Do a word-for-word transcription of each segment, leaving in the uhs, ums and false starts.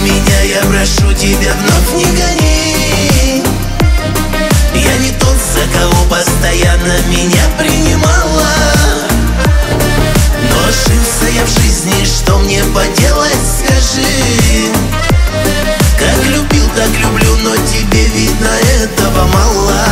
меня, я прошу тебя, вновь не гони. Я не тот, за кого постоянно меня принимала, но ошибся я в жизни, что мне поделать, скажи. Как любил, так люблю, но тебе, видно, этого мало.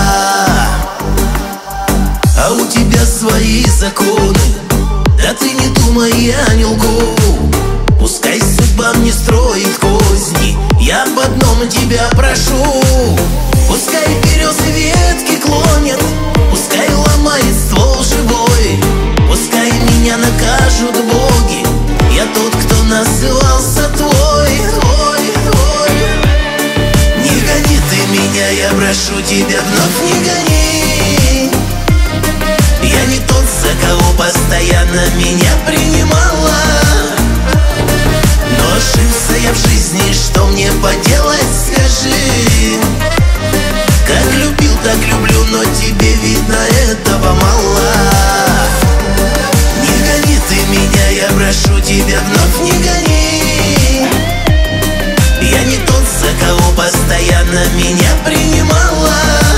А у тебя свои законы, да ты не думай, я не лгу. Пускай судьба мне строит козни, я об одном тебя прошу. Пускай березы ветки клонят, пускай ломает ствол живой, пускай меня накажут боги, я тот, кто назывался твой, твой, твой. Не гони ты меня, я прошу тебя, вновь не гони. Я не тот, за кого постоянно меня принимала, но ошибся я в жизни, что мне поделать, скажи. Как любил, так люблю, но тебе, видно, этого мало. Не гони ты меня, я прошу тебя, вновь не гони. Я не тот, за кого постоянно меня принимала,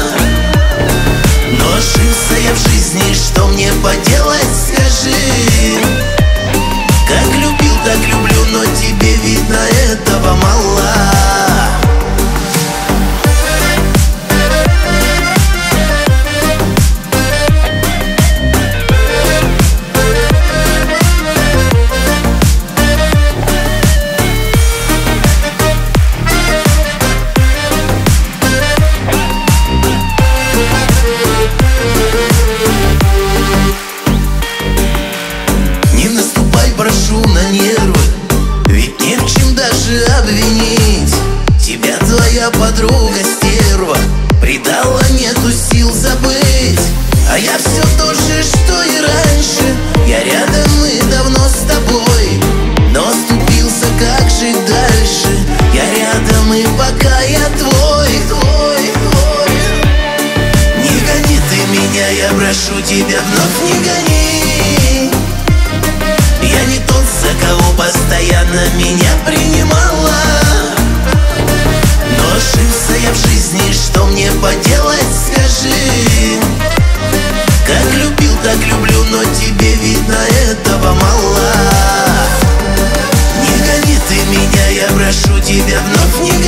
но ошибся я в жизни, что мне поделать, скажи. Как любил, так люблю, но тебе, видно, этого мало. Прошу на нервы, ведь не в чем даже обвинить. Тебя твоя подруга стерва предала, нету сил забыть. А я все то же, что и раньше, я рядом и давно с тобой, но оступился, как жить дальше. Я рядом и пока я твой, твой, твой. Не гони ты меня, я прошу тебя, вновь не гони. Я не тот, за кого постоянно меня принимала, но ошибся я в жизни, что мне поделать, скажи. Как любил, так люблю, но тебе, видно, этого мало. Не гони ты меня, я прошу тебя, вновь не